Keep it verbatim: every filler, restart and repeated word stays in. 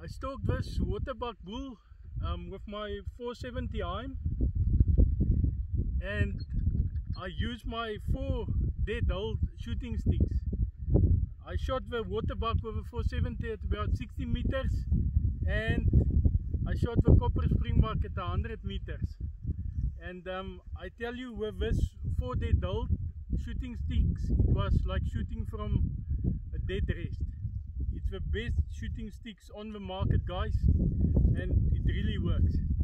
I stalked this waterbuck bull um, with my four seventy Heim, and I used my four DeadHold shooting sticks. I shot the waterbuck with a four seventy at about sixty meters, and I shot the copper springbuck at one hundred meters. And um, I tell you, with this four DeadHold shooting sticks, it was like shooting from a dead rest. It's the best shooting sticks on the market, guys, and it really works.